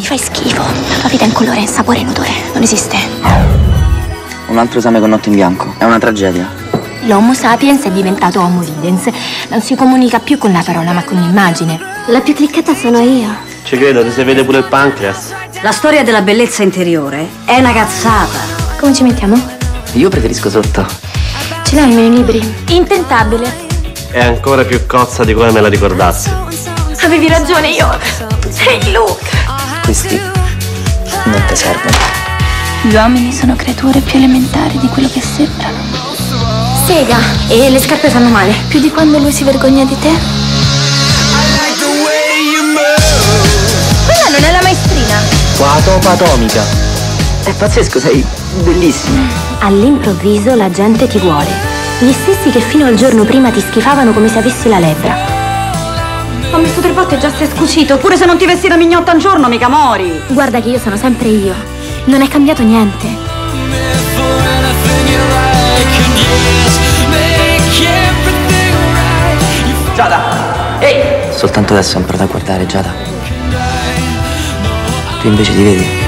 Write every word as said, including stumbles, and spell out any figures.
fai schifo. La tua vita è in colore, in sapore, in odore. Non esiste. Un altro esame con notte in bianco. È una tragedia. L'Homo sapiens è diventato Homo videns. Non si comunica più con la parola, ma con l'immagine. La più cliccata sono io. Ci credo, ti si vede pure il pancreas. La storia della bellezza interiore è una cazzata. Come ci mettiamo? Io preferisco sotto. Ce l'hai i miei libri? Intentabile. È ancora più cozza di come me la ricordassi. Avevi ragione, io. Ehi, Luke. Questi non ti servono. Gli uomini sono creature più elementari di quello che sembrano. Sega. E le scarpe fanno male. Più di quando lui si vergogna di te. Quella non è la maestrina. Qua, topa atomica. È pazzesco, sei bellissimo. All'improvviso la gente ti vuole. Gli stessi che fino al giorno prima ti schifavano come se avessi la lebbra. Ho messo tre volte e già sei scucito. Pure se non ti vessi la mignotta un giorno, mica mori. Guarda che io sono sempre io. Non è cambiato niente. Giada! Ehi! Soltanto adesso ho imparato a guardare, Giada. Tu invece ti vedi?